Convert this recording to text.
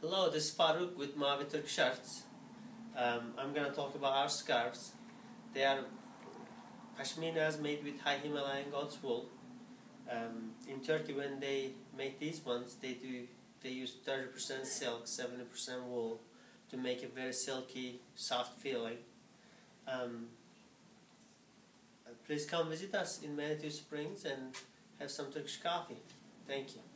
Hello, this is Farooq with Mavi Turk Shirts. I'm going to talk about our scarves. They are pashminas made with high Himalayan goat's wool. In Turkey, when they make these ones, they use 30% silk, 70% wool to make a very silky, soft feeling. Please come visit us in Manitou Springs and have some Turkish coffee. Thank you.